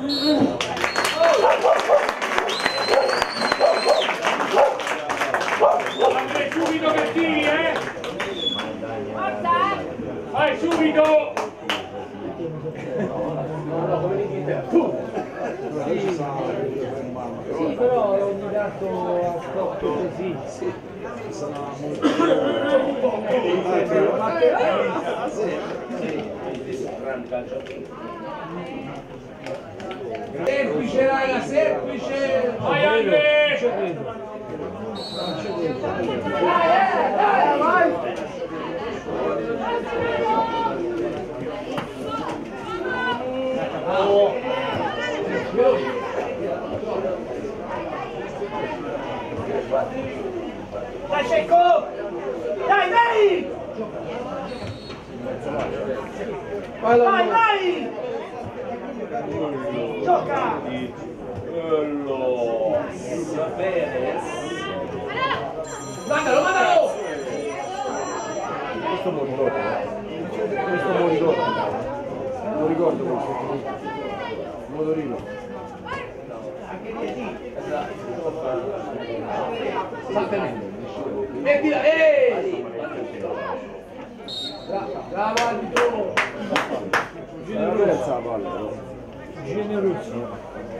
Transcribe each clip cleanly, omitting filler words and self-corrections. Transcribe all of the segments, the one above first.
Andrea, subito per tiri, vai subito! Sì, però ogni tanto a stop così. Semplice raga, semplice! Vai Andre! Vai! Dai Cecco! Dai, dai! Vai, vai! Gioca! Bello! Mandalo, mandalo! Questo me lo ricordo. Questo me lo ricordo. Me lo ricordo questo. Motorino. Mettila, ehi! Bravo arbitro! Generosa la palla. Generoso.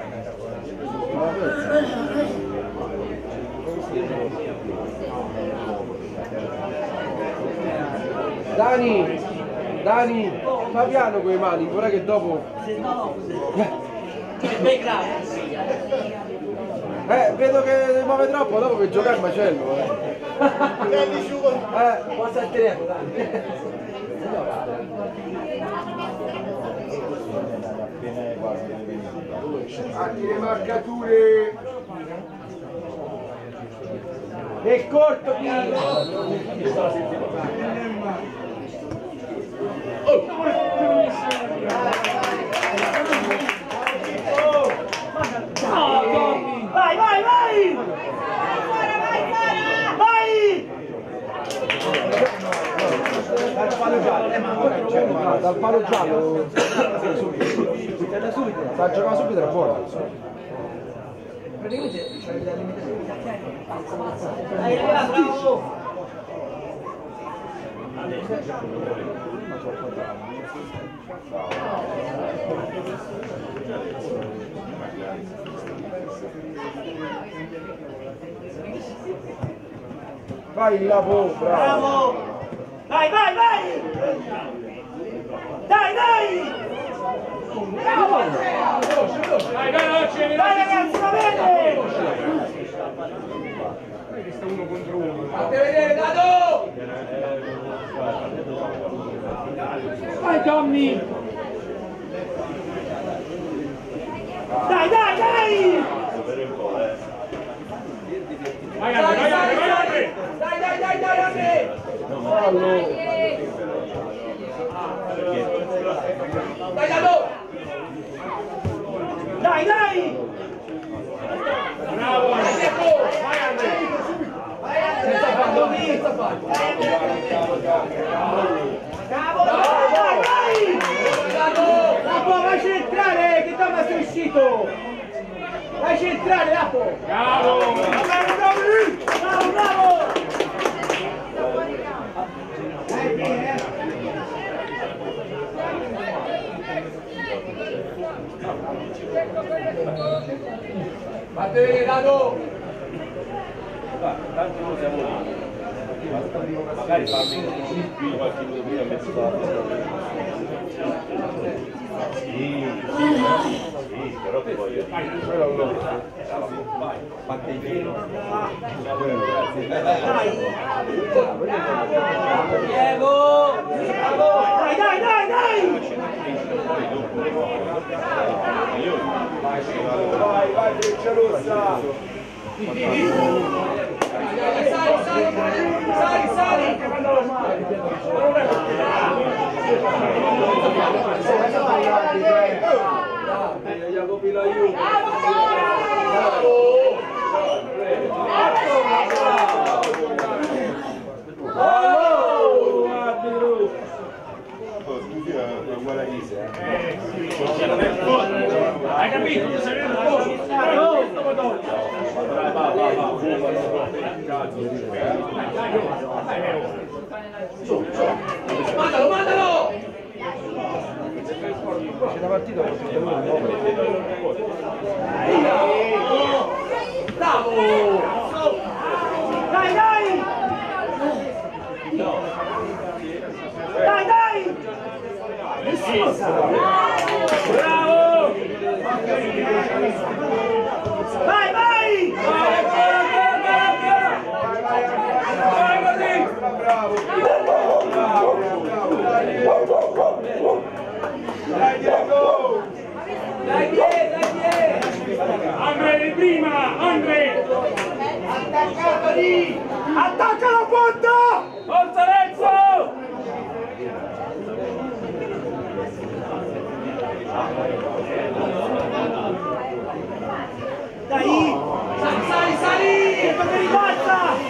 Dani! Dani! Fa piano con le mani, guarda che dopo... vedo che muove troppo, dopo per giocare il macello, Passa il telefono, dai. Anche le marcature! È corto, vai, vai, vai! Vai! Dal palo giallo, dal palo giallo sta giocando subito, era buono. Bravo! Vai là, bravo! Bravo! Vai, vai, vai! Dai, dai! Bravo Andrea! Dai, veloce, Dai ragazzi, va bene! Questo è uno contro uno. Fate vedere, Dado! Vai Tommy! Dai, dai, dai! Vai Andre, vai Andre, vai Andre! Dai, dai, dai, dai, Andre! Dai, Dado! Dai, dai! Bravo! Vai Andre! Senza fallo, senza fallo! Bravo, dai, dai, dai! Dado! Lapo, vai centrale, che Tommy sei uscito! Vai centrale, Lapo! Bravo! Bravo, bravo! Fate vedere, Dado! Tanto noi siamo lì. Magari farmi qui qualche minuto prima mezzo sì, però ti voglio dire. Vai, fate il pieno. Diego! Dai, dai, dai, dai! Vai, vai, Freccia Rossa! Sali! Jacopi l'aiuto! Hai capito? Tu sei venuto posto. Mandalo, mandalo! C'è una partita con il nuovo. Bravo! Dai, dai! Dai, dai! Bravo! Vai, vai! Vai così! Dai Diego! Dai, dai! Andre di prima! Andre! Attaccato lì! Attacca la porta! Forza Renzo! Dai! Sali! Che rimbalza!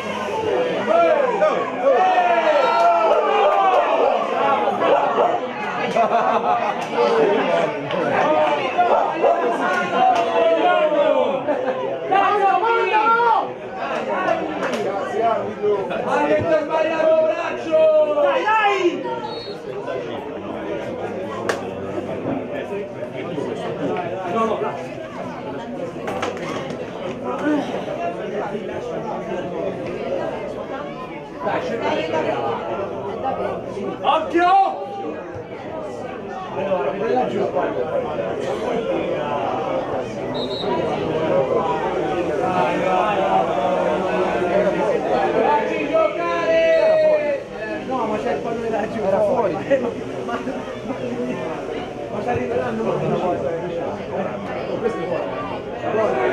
Arbitro ha sbagliato il braccio! Dai, dai! Occhio! Facci giocare! No, ma c'è il pallone da giù. Era fuori. Ma sta rivelando una volta. Questo è fuori.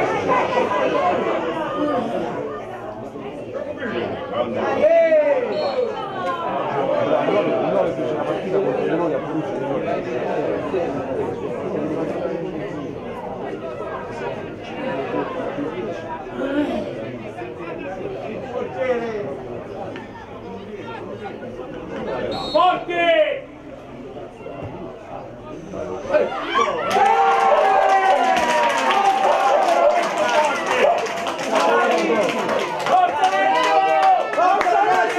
Il 9 fece una partita contro noi a Forte! Forza Renzo! Forza ragazzi,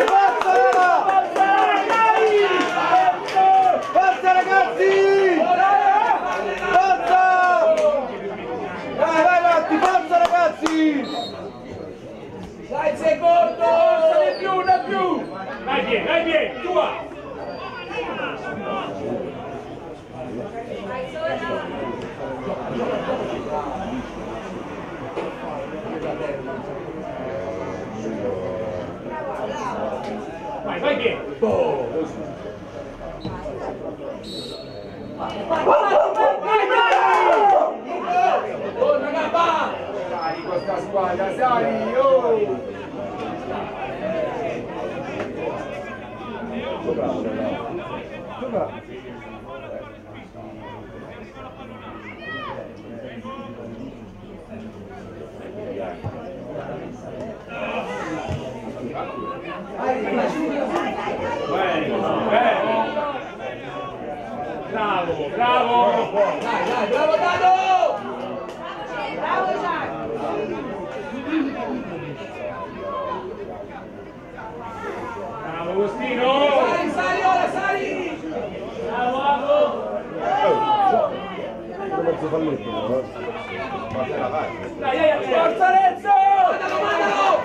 forza! Forza ragazzi! Forza! Vai, vai avanti, forza ragazzi! Dai il secondo! Forza di più, da più! Dai bien, tua! Vai bien! Torna Gabba! Sali questa squadra, sali! Oh! Bravo, bravo! Dai, bravo Dado! Bravo Agostino! Sali ora, sali! Bravo Ago! Mezzo falletto, no? Dai, forza Renzo! Mandalo!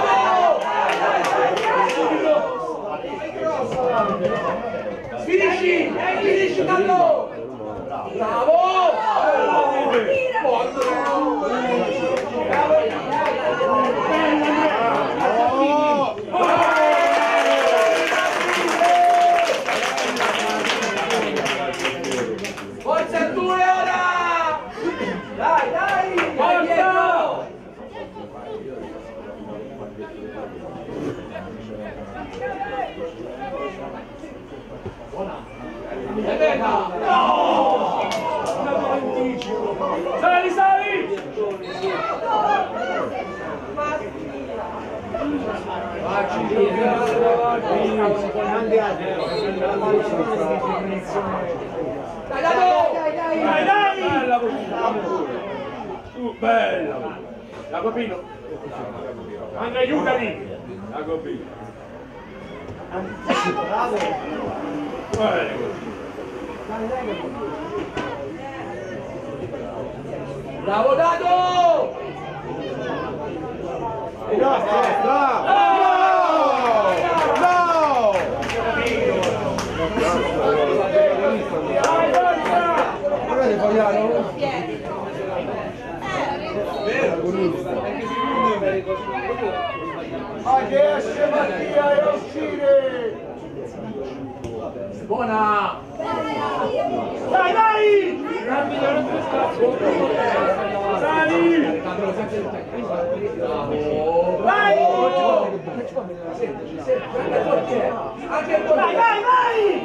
Bravo! Finisci Dallo! Bravo! Forza Arturo ora! Dai! Forza! E venga! No! Sali! Dai! Dai! Su, bella! Jacopino! Anche aiutali! Jacopino! Bravo Dado! Riesce Mattia a uscire! Buona! Dai, dai! Sali! Vai! Anche il Vai, vai, vai!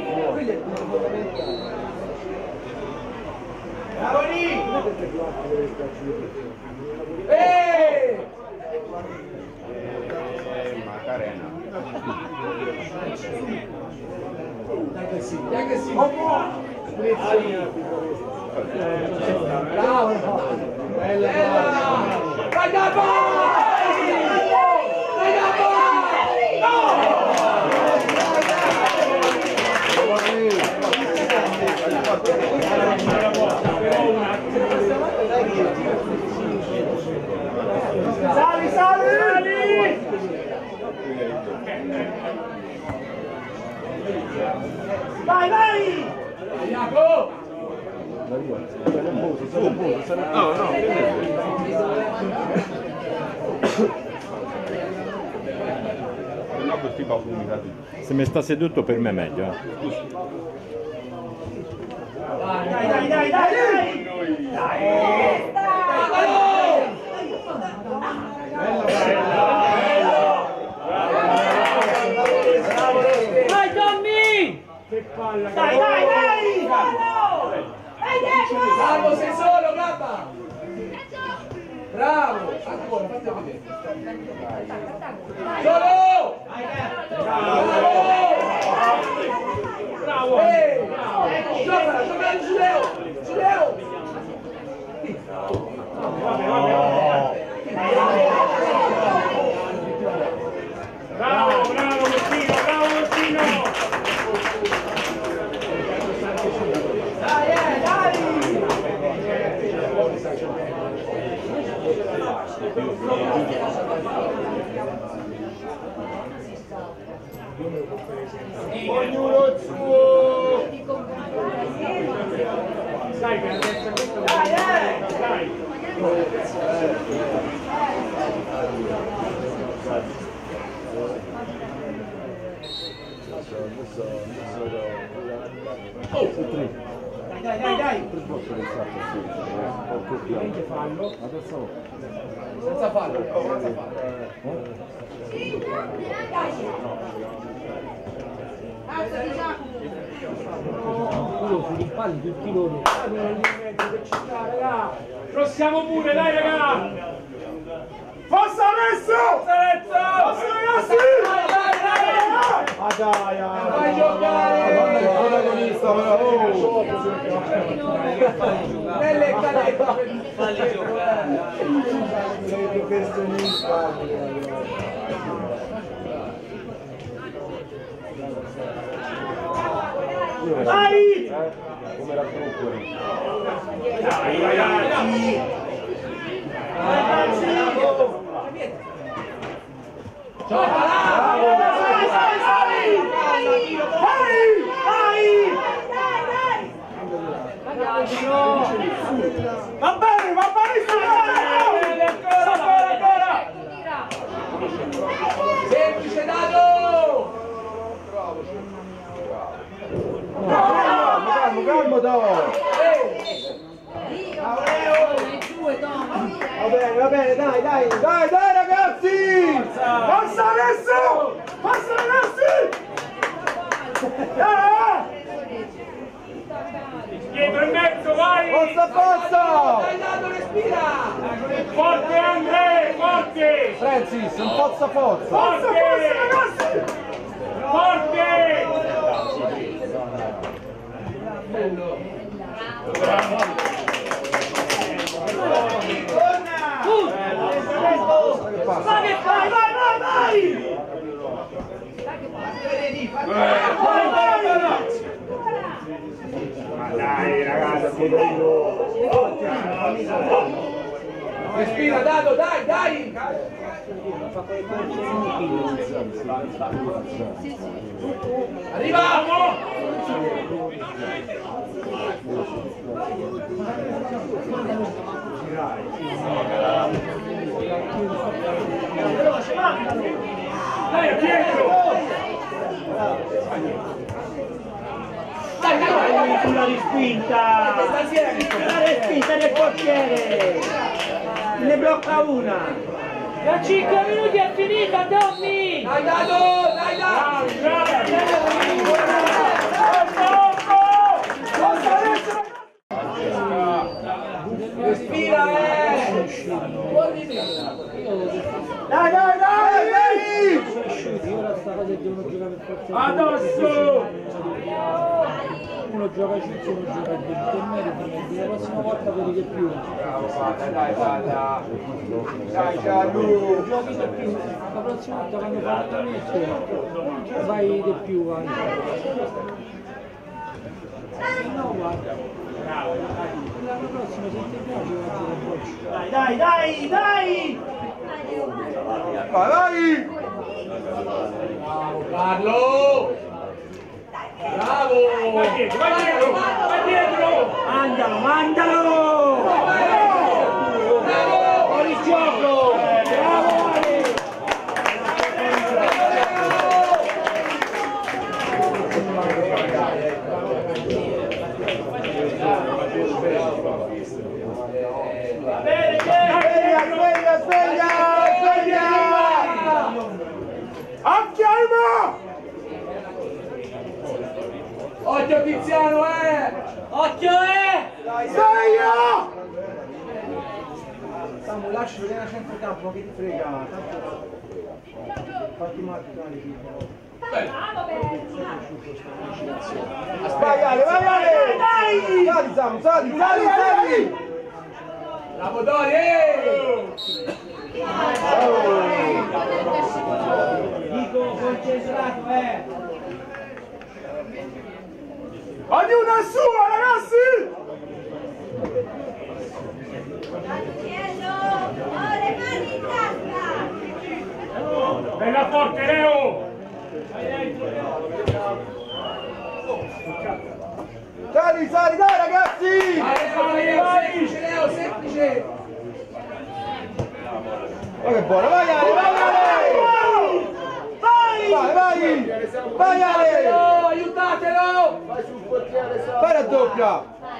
Bravo lì! Macarena. Dai che sì! Bravo! Bella! Vai Gabba! Vai Gabba! Sali, sali! Vai, vai! Jacopo! No, no. No, questi baffoni. Se mi sta seduto per me è meglio. Dai, dai, dai, dai, dai! Vai Tommy! Che palla! Dai, dai, dai! Bravo, sei solo, Gabba! Bravo! Ancora, fate vedere. Solo! Bravo! Giocala, giocala, Giuleo! Giuleo! Bravo, bravo Messino, bravo Messino! Dai, dai! Ognuno il suo! Sai che adesso questo Dai, dai! dai, dai, dai! Fallo. Senza fallo, senza fallo. Crossiamo pure, dai raga! Forza adesso! Forza ragazzi! Ah dai, Vai giocare! protagonista, bravo! Nelle calette! Falli giocare. Vai! Come la gruppo? Dai ragazzi! Ragazzi! Va bene, ancora! Semplice Dado! Calmo, dai! Va bene, dai! Dai ragazzi! Forza adesso! Forza ragazzi! Dietro in mezzo, vai! Forza! Dai Dado, respira! Forte Andre, forte! Francis, un forza! Forte! ragazzi! Forte! Bello! Bravo! Respira, Dado, dai! Arriviamo! Dai, Pietro! Dai, sulla respinta! La respinta del portiere! Ne blocca una! Da 5 minuti è finita, Tommy! Dai, Dado! Respira, Dai! Addosso! Uno gioca 5, uno gioca 20 e meriti, la prossima volta vedi che più. Dai, Gianlu! Giochi di più, la prossima volta quando fai l'allenamento vai di più anche. No, guarda. L'anno prossimo se ti piace vai a giocare a Dai! Vai! Carlo! Bravo! Vai dietro! Mandalo! Fuori gioco! Bravo Ale! Sveglia! Acchialma! Occhio Tiziano, Occhio, Sveglia! Samu, lasci vedere a centrocampo, che ti frega. Fatti marcare. Vai Ale! Dai! Sali! bravo Dori! Dico concentrato, Ognuno è sua, ragazzi! Bella forte, Leo! Sali, dai ragazzi! Vai! Semplice Leo, semplice! Ma che buona, vai Ale! Vai Ale! Aiutatelo! Fai la doppia!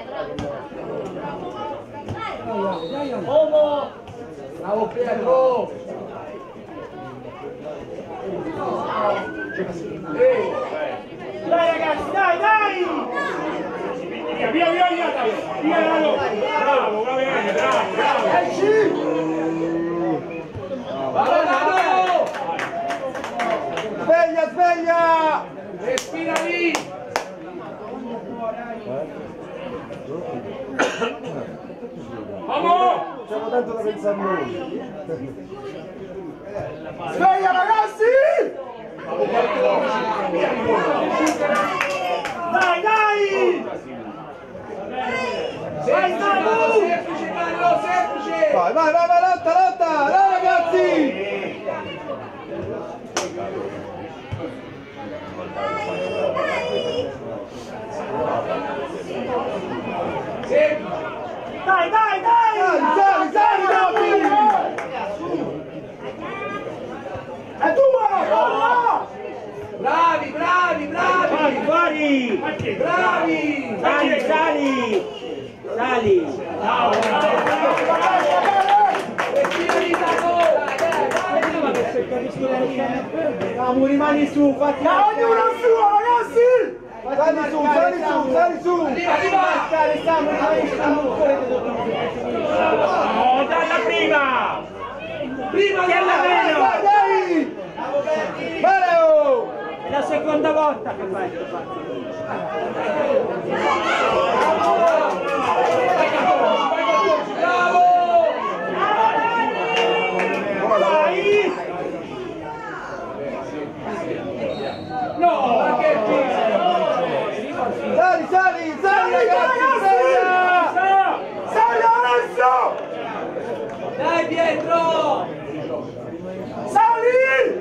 Bravo Pietro! Dai ragazzi, dai! Via, dai! Bravo, va bene, bravo! Bravo Dado! Sveglia! Respira lì! Vamos! C'è tanto da pensare noi! Sveglia, ragazzi! Dai! Semplice Carlo, semplice! Vai, lotta! Dai ragazzi! Sali, Dobby! È tua! Bravi! Fuori! Bravi! Sali! Respira lì Dado! Samu, rimani su, fatti Ognuno sua, ragazzi! Sali su! Arriva! Samu, rimani su! No, dalla prima! Prima Che alla meno! Dai! Valeo! È la seconda volta che fai questo fatto. Bravo! Vai! No! Ma che Sali ragazzi! Dai Pietro! Sali!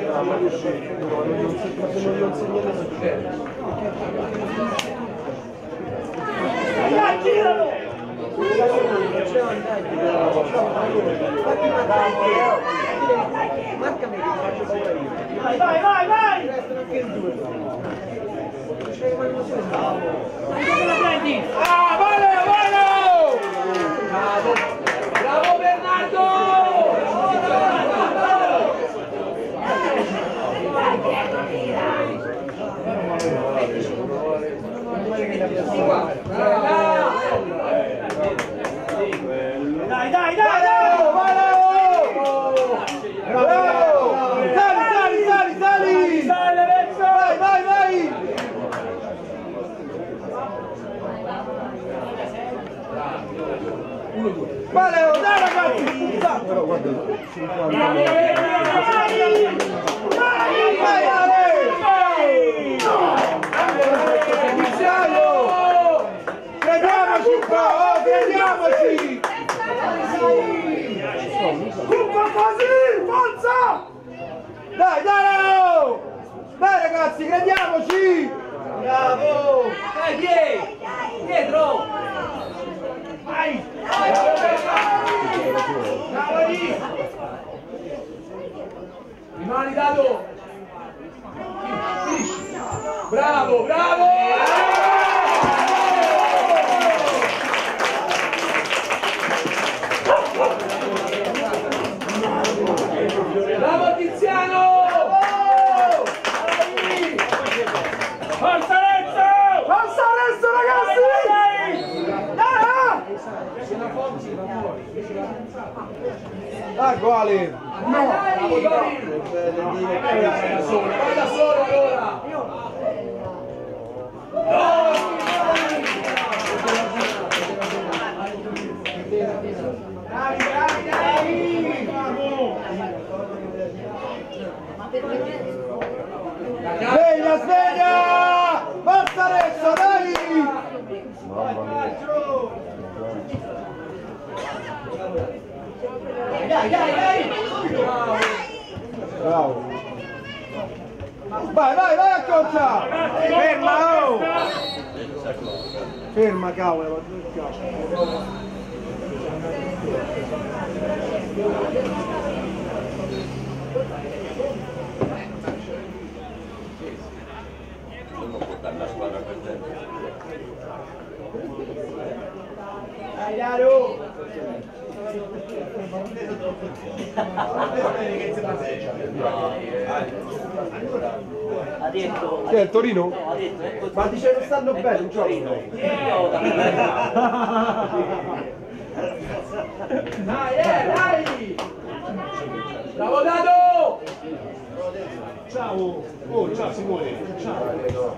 Dai, giralo! Vai, vai, vai, vai! Ah, vale, vale! Bravo Bernardo! Dai, dai, dai, dai! Bravo! Sali, sali, sali, sali! Sali Lorenzo! Vai, vai, vai! Vale, dai ragazzi! Però guarda, vai, vai, crediamoci un po', oh, crediamoci! Cucco così, forza! Dai, dai! Dai ragazzi, crediamoci! Bravo! Dai Pietro! Vai! Bravo lì! Rimani Dado! Bravo, bravo! Bravo Tiziano! Forza Renzo! Forza adesso ragazzi! Dai! Quali? Bravo Dori! Vai da solo allora! Bravi, bravi, bravi! Sveglia, sveglia! Forza adesso, dai! Dai, dai, dai! Bravo! Vai, vai, vai a corsa! Ferma, oh! Ferma, cavolo! Dai, Dario! Ha detto... Che è il Torino? No, ha detto... Ecco, Ma dice non stanno bene, non Torino. Dai! Bravo Dado! Ciao! Oh, ciao Simone! Ciao!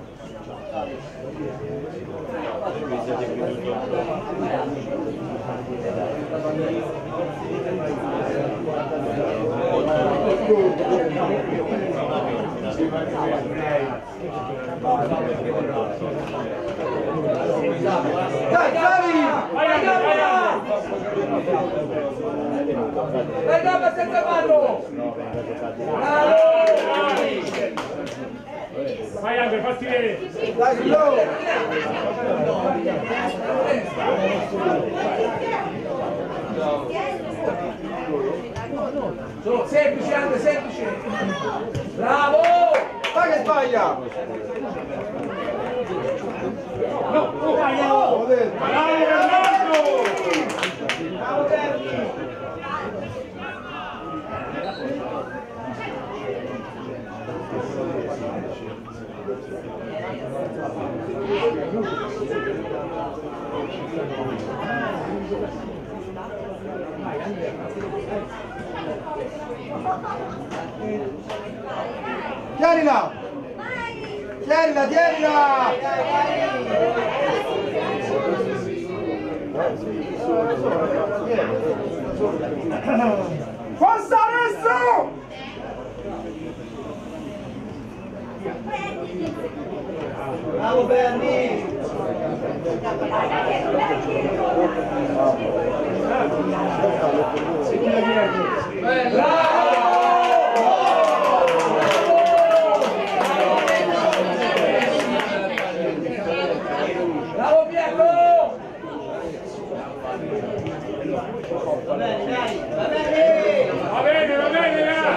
Dai, Sali! Vai gamba senza ballo! Bravo! Vai Angelo, fatti vedere! Dai, slow! Semplice, anche semplice! Bravo! Dai che sbaglia! No! Dai, ho detto! Bravo Bernardo! Bravo Terni! Tienila! Tienila, tienila! Forza adesso! Bravo Berni! Va bene, dai, va bene! Va bene, là!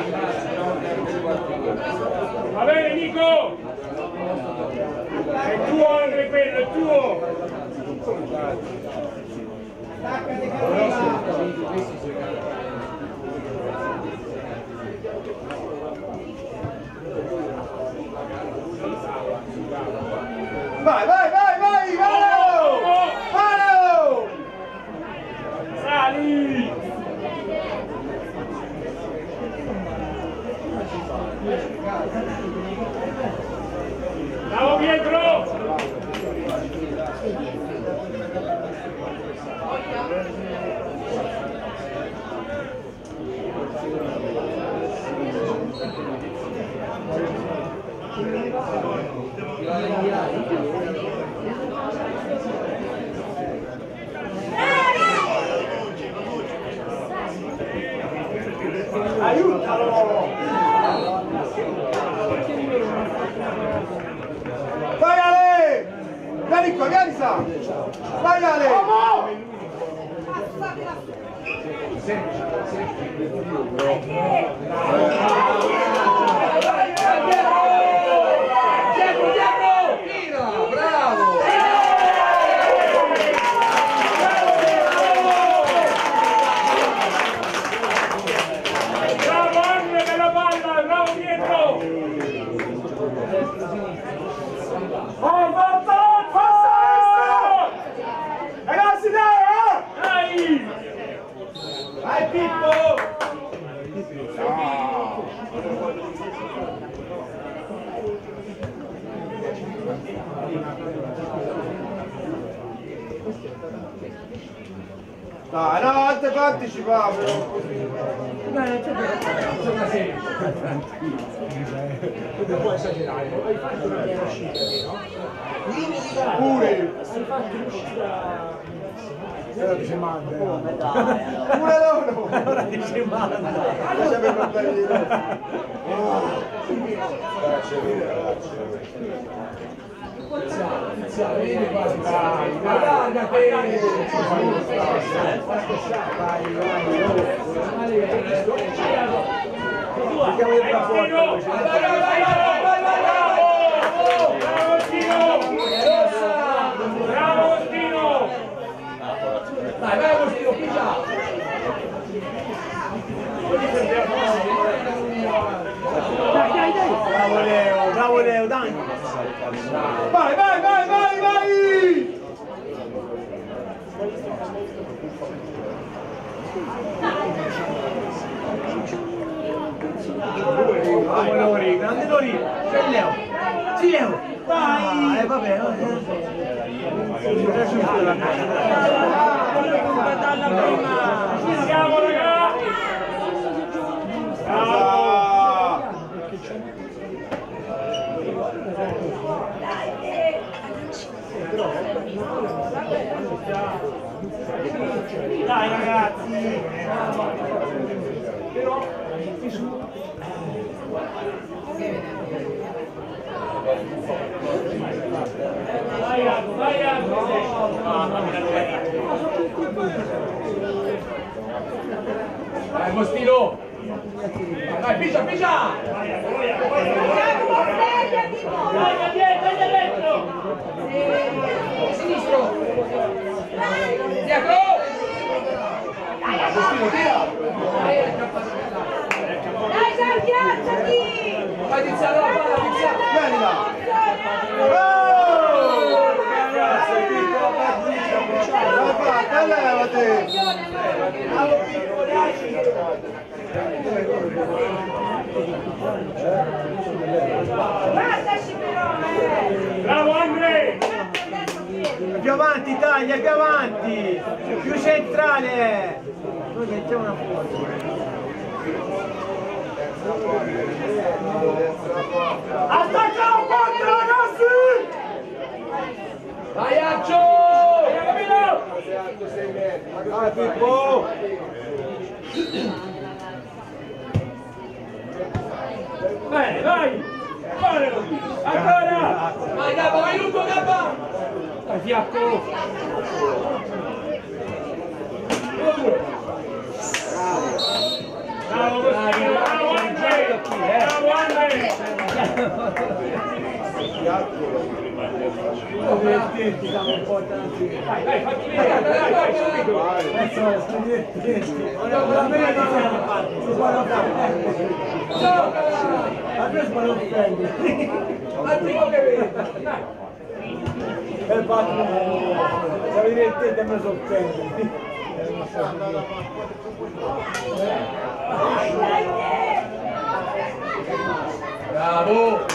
Va bene, Nico! È tuo, Andre, quello, è tuo! Vai, vai, vai, vai, Valo! Valo! Sali! Bravo Pietro! Aiutalo! Vai Ale! Vieni qua, vieni sa! Vai Ale! Bravo Andre, bella palla! Bravo Pietro! Oh, ragazzi, dai! Dai! Vai Pippo! Dai, no, altre partecipiamo! Non può esagerare, hai fatto una vera uscita, no? Pure! Hai fatto un'uscita... Ti si manda. Come dai, allora. Pure loro! Allora ti ci manda. Lasciami portare di Vieni qua, dai, allargate! Agostino! Bravo Agostino! Bravo Agostino! Dai, vai Agostino, pigia! Bravo Leo, dai! Vai, vai, vai, vai, vai! Lori, grande Lori! C'è Leo! Sì Leo! Dai! Vabbè, Ci siamo ragazzi! Dai ragazzi! Vai Iago, vai Iago! Dai Agostino! Dai, pigia, pigia! Dai, dietro, dentro! Sinistro! Dietro! Agostino, tira! Dai, schiacciati! Vai Tiziano, la palla, Tiziano! Vieni là! L'hai fatta, levati! Guardaci però! Bravo Andre! Più avanti Italia, più avanti! Più centrale! Noi mettiamo una forza! Attacca un po' ragazzi! Vai Accio! Vai Pippo! Bene, vai! Fare così! Ancora! Vai Gabba, vai lungo Gabba! Dai fiacco! Bravo Costino, bravo Andre! Bravo Andre! Divertenti, siamo un po' tanti. Dai, fatti vedere, dai, subito! Sono divertenti. La me non siamo fatti, si fanno fare. A me sono offendi. Al primo che vedi. E fatto, siamo divertenti e me sono offendi. Bravo!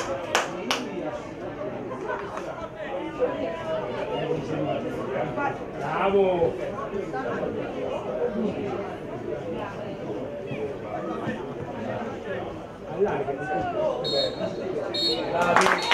Bravo! Bravi!